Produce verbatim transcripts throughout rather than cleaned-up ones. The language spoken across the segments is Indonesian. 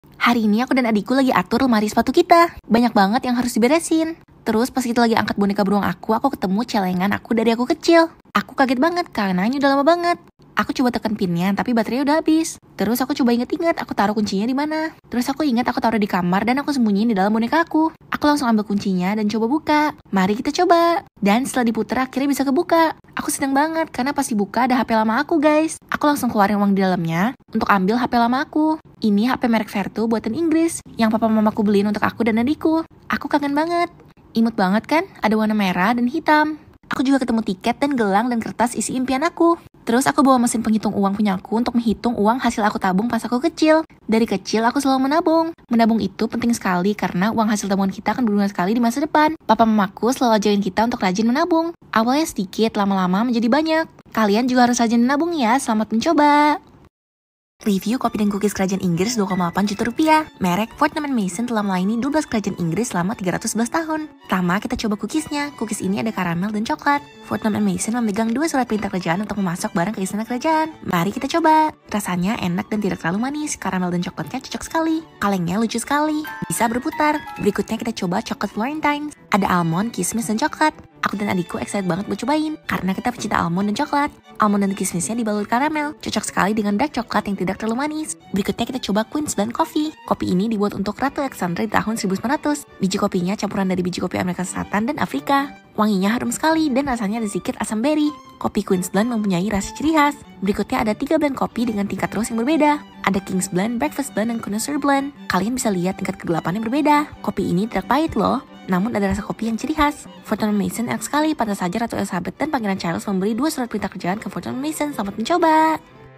Hari ini aku dan adikku lagi atur lemari sepatu kita. Banyak banget yang harus diberesin. Terus pas kita lagi angkat boneka beruang aku, aku ketemu celengan aku dari aku kecil. Aku kaget banget karena ini udah lama banget. Aku coba tekan pinnya, tapi baterainya udah habis. Terus aku coba inget-inget aku taruh kuncinya di mana. Terus aku ingat aku taruh di kamar dan aku sembunyiin di dalam boneka aku. Aku langsung ambil kuncinya dan coba buka. Mari kita coba. Dan setelah diputer akhirnya bisa kebuka. Aku seneng banget karena pas dibuka ada H P lama aku, guys. Aku langsung keluarin uang di dalamnya untuk ambil H P lama aku. Ini H P merek Vertu buatan Inggris yang papa mamaku beliin untuk aku dan adikku. Aku kangen banget. Imut banget kan? Ada warna merah dan hitam. Aku juga ketemu tiket dan gelang dan kertas isi impian aku. Terus aku bawa mesin penghitung uang punya aku untuk menghitung uang hasil aku tabung pas aku kecil. Dari kecil aku selalu menabung. Menabung itu penting sekali karena uang hasil tabungan kita akan berguna sekali di masa depan. Papa mamaku selalu ajarin kita untuk rajin menabung. Awalnya sedikit, lama-lama menjadi banyak. Kalian juga harus rajin menabung ya, selamat mencoba. Review kopi dan cookies kerajaan Inggris dua koma delapan juta rupiah. Merek Fortnum and Mason telah melayani dua belas kerajaan Inggris selama tiga ratus sebelas tahun. Pertama, kita coba cookiesnya. Cookies ini ada karamel dan coklat. Fortnum and Mason memegang dua surat perintah kerajaan untuk memasok barang ke istana kerajaan. Mari kita coba. Rasanya enak dan tidak terlalu manis. Karamel dan coklatnya cocok sekali. Kalengnya lucu sekali. Bisa berputar. Berikutnya kita coba coklat Florentine. Ada almond, kismis, dan coklat. Aku dan adikku excited banget buat cobain, karena kita pecinta almond dan coklat. Almond dan kismisnya dibalut karamel, cocok sekali dengan dark coklat yang tidak terlalu manis. Berikutnya kita coba Queen's Blend Coffee. Kopi ini dibuat untuk Ratu Alexandra di tahun seribu sembilan ratus. Biji kopinya campuran dari biji kopi Amerika Selatan dan Afrika. Wanginya harum sekali dan rasanya ada sedikit asam berry. Kopi Queen's Blend mempunyai rasa ciri khas. Berikutnya ada tiga blend kopi dengan tingkat roast yang berbeda. Ada King's Blend, Breakfast Blend, dan Connoisseur Blend. Kalian bisa lihat tingkat kegelapannya berbeda. Kopi ini tidak pahit loh, namun ada rasa kopi yang ciri khas. Fortnum and Mason enak sekali, pantas saja Ratu Elizabeth dan Pangeran Charles memberi dua surat perintah kerjaan ke Fortnum and Mason. Selamat mencoba.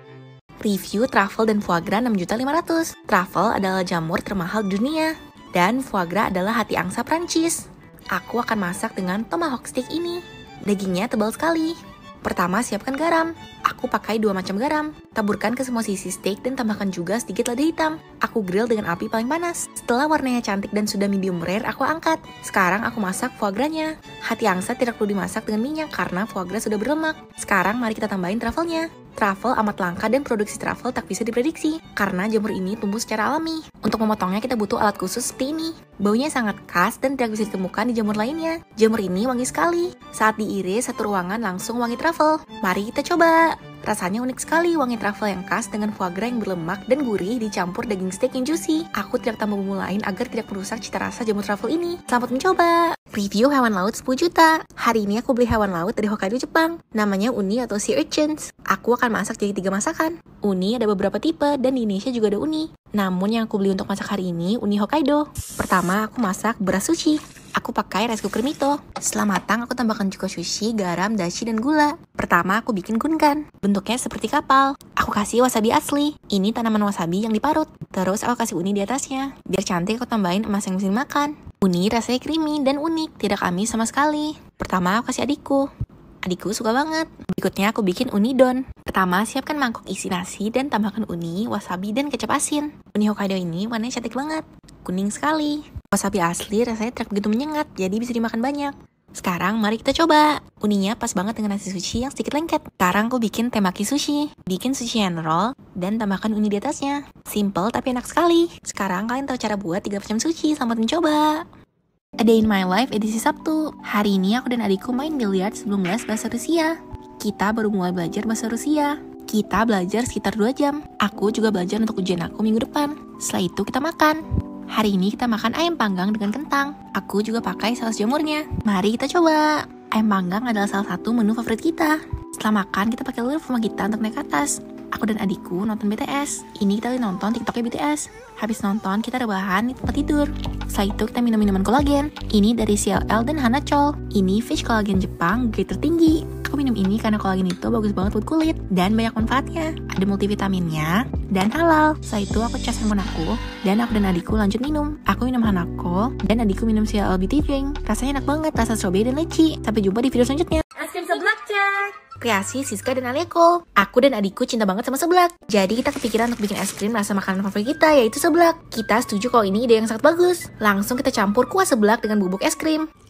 Review truffle dan foie gras enam juta lima ratus ribu. Truffle adalah jamur termahal di dunia. Dan foie gras adalah hati angsa Prancis. Aku akan masak dengan tomahawk steak ini. Dagingnya tebal sekali. Pertama, siapkan garam. Aku pakai dua macam garam. Taburkan ke semua sisi steak dan tambahkan juga sedikit lada hitam. Aku grill dengan api paling panas. Setelah warnanya cantik dan sudah medium rare, aku angkat. Sekarang aku masak foie gras-nya. Hati angsa tidak perlu dimasak dengan minyak karena foie gras sudah berlemak. Sekarang mari kita tambahin truffle-nya. Truffle amat langka dan produksi truffle tak bisa diprediksi karena jamur ini tumbuh secara alami. Untuk memotongnya kita butuh alat khusus seperti ini. Baunya sangat khas dan tidak bisa ditemukan di jamur lainnya. Jamur ini wangi sekali. Saat diiris, satu ruangan langsung wangi truffle. Mari kita coba. Rasanya unik sekali, wangi truffle yang khas dengan foie gras yang berlemak dan gurih dicampur daging steak yang juicy. Aku tidak tambah bumbu lain agar tidak merusak cita rasa jamur truffle ini. Selamat mencoba. Review hewan laut sepuluh juta. Hari ini aku beli hewan laut dari Hokkaido, Jepang. Namanya uni atau sea urchins. Aku akan masak jadi tiga masakan. Uni ada beberapa tipe dan di Indonesia juga ada uni. Namun yang aku beli untuk masak hari ini uni Hokkaido. Pertama, aku masak beras sushi. Aku pakai rice cooker Mito. Setelah matang, aku tambahkan cuka sushi, garam, dashi, dan gula. Pertama, aku bikin gunkan. Bentuknya seperti kapal. Aku kasih wasabi asli. Ini tanaman wasabi yang diparut. Terus aku kasih uni di atasnya. Biar cantik, aku tambahin emas yang mesin makan. Uni rasanya creamy dan unik, tidak amis sama sekali. Pertama, aku kasih adikku. Adikku suka banget. Berikutnya aku bikin uni don. Pertama, siapkan mangkok isi nasi dan tambahkan uni, wasabi, dan kecap asin. Uni Hokkaido ini warnanya cantik banget. Kuning sekali. Wasabi asli rasanya tidak begitu menyengat, jadi bisa dimakan banyak. Sekarang mari kita coba. Uninya pas banget dengan nasi sushi yang sedikit lengket. Sekarang aku bikin temaki sushi. Bikin sushi hand roll dan tambahkan uni di atasnya. Simple tapi enak sekali. Sekarang kalian tahu cara buat tiga macam sushi. Selamat mencoba. A Day in My Life edisi Sabtu. Hari ini aku dan adikku main biliar sebelum les bahasa Rusia. Kita baru mulai belajar bahasa Rusia. Kita belajar sekitar dua jam. Aku juga belajar untuk ujian aku minggu depan. Setelah itu kita makan. Hari ini kita makan ayam panggang dengan kentang. Aku juga pakai saus jamurnya. Mari kita coba. Ayam panggang adalah salah satu menu favorit kita. Setelah makan, kita pakai lift rumah kita untuk naik ke atas. Aku dan adikku nonton B T S. Ini kita lagi nonton TikToknya B T S. Habis nonton, kita rebahan di tempat tidur. Setelah itu kita minum minuman kolagen. Ini dari C L L dan Hanachol. Ini fish kolagen Jepang, grade tertinggi. Aku minum ini karena kolagen itu bagus banget buat kulit dan banyak manfaatnya. Ada multivitaminnya dan halal. Setelah itu aku cas handphone aku dan aku dan adikku lanjut minum. Aku minum Hanako dan adikku minum C L L Beauty Drink. Rasanya enak banget, rasa strawberry dan leci. Sampai jumpa di video selanjutnya. Es krim seblak cek. Kreasi Siska dan Aleko. Aku dan adikku cinta banget sama seblak. Jadi kita kepikiran untuk bikin es krim rasa makanan favorit kita, yaitu seblak. Kita setuju kalau ini ide yang sangat bagus. Langsung kita campur kuah seblak dengan bubuk es krim.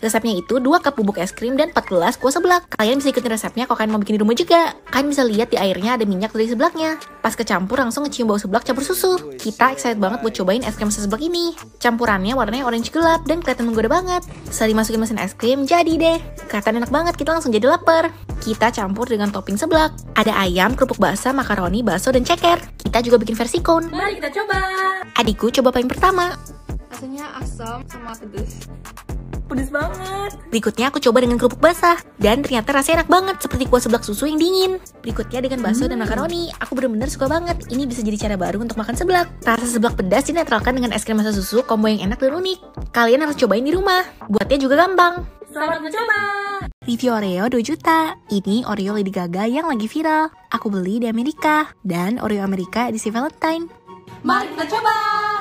Resepnya itu dua cup bubuk es krim dan empat gelas kuah seblak. Kalian bisa ikutin resepnya kalau kalian mau bikin di rumah juga. Kalian bisa lihat di airnya ada minyak dari seblaknya. Pas kecampur langsung ngecium bau seblak campur susu. Kita excited banget buat cobain es krim seblak ini. Campurannya warnanya orange gelap dan kelihatan menggoda banget. Setelah dimasukin mesin es krim, jadi deh. Kelihatan enak banget, kita langsung jadi lapar. Kita campur dengan topping seblak. Ada ayam, kerupuk basah, makaroni, bakso, dan ceker. Kita juga bikin versi cone. Mari kita coba. Adikku coba paling pertama. Rasanya asam sama pedes. Pedes banget. Berikutnya aku coba dengan kerupuk basah. Dan ternyata rasanya enak banget, seperti kuah seblak susu yang dingin. Berikutnya dengan bakso hmm. dan makaroni. Aku bener-bener suka banget. Ini bisa jadi cara baru untuk makan seblak. Rasa seblak pedas dinetralkan dengan es krim rasa susu, combo yang enak dan unik. Kalian harus cobain di rumah. Buatnya juga gampang. Selamat mencoba. Review Oreo dua juta. Ini Oreo Lady Gaga yang lagi viral. Aku beli di Amerika. Dan Oreo Amerika edisi Valentine. Mari kita coba.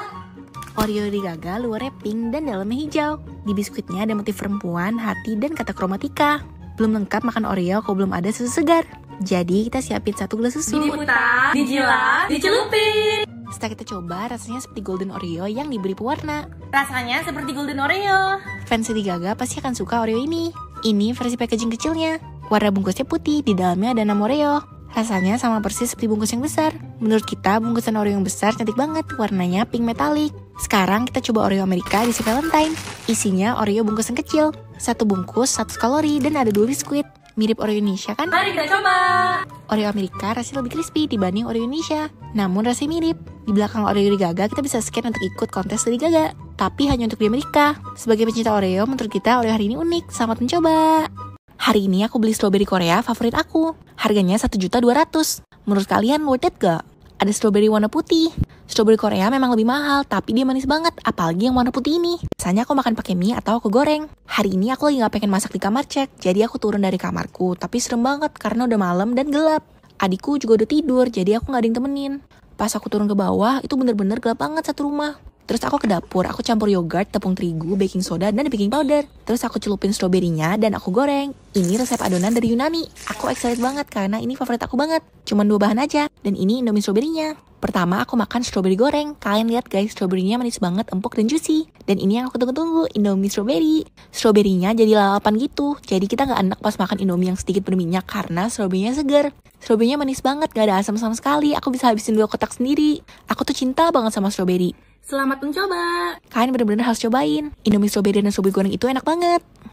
Oreo Lady Gaga luarnya pink dan dalamnya hijau. Di biskuitnya ada motif perempuan, hati, dan kata kromatika. Belum lengkap makan Oreo kalau belum ada susu segar. Jadi kita siapin satu gelas susu. Diputar, dijilat, dicelupin. Setelah kita coba, rasanya seperti golden Oreo yang diberi pewarna. Rasanya seperti golden Oreo. Fans Lady Gaga pasti akan suka Oreo ini. Ini versi packaging kecilnya. Warna bungkusnya putih, di dalamnya ada enam Oreo. Rasanya sama persis seperti bungkus yang besar. Menurut kita, bungkusan Oreo yang besar cantik banget. Warnanya pink metalik. Sekarang kita coba Oreo Amerika edisi Valentine. Isinya Oreo bungkusan kecil. Satu bungkus, seratus kalori, dan ada dua biskuit. Mirip Oreo Indonesia kan? Mari kita coba. Oreo Amerika rasanya lebih crispy dibanding Oreo Indonesia. Namun rasanya mirip. Di belakang Oreo Lady Gaga kita bisa scan untuk ikut kontes Lady Gaga. Tapi hanya untuk di Amerika. Sebagai pencinta Oreo, menurut kita Oreo hari ini unik. Selamat mencoba. Hari ini aku beli strawberry Korea favorit aku. Harganya satu juta dua ratus ribu. Menurut kalian worth it gak? Ada strawberry warna putih. Strawberry Korea memang lebih mahal, tapi dia manis banget, apalagi yang warna putih ini. Biasanya aku makan pakai mie atau aku goreng. Hari ini aku lagi gak pengen masak di kamar cek, jadi aku turun dari kamarku. Tapi serem banget karena udah malam dan gelap. Adikku juga udah tidur, jadi aku gak ada yang temenin. Pas aku turun ke bawah, itu bener-bener gelap banget satu rumah. Terus aku ke dapur, aku campur yogurt, tepung terigu, baking soda, dan baking powder. Terus aku celupin stroberinya dan aku goreng. Ini resep adonan dari Yunani. Aku excited banget karena ini favorit aku banget. Cuman dua bahan aja, dan ini indomie stroberinya. Pertama aku makan strawberry goreng. Kalian lihat guys, stroberinya manis banget, empuk dan juicy. Dan ini yang aku tunggu-tunggu, indomie strawberry. Stroberinya jadi lalapan gitu. Jadi kita gak enak pas makan indomie yang sedikit berminyak karena stroberinya seger. Stroberinya manis banget, gak ada asam sama sekali. Aku bisa habisin dua kotak sendiri. Aku tuh cinta banget sama strawberry. Selamat mencoba. Kalian bener-bener harus cobain. Indomie strawberry dan strawberry goreng itu enak banget.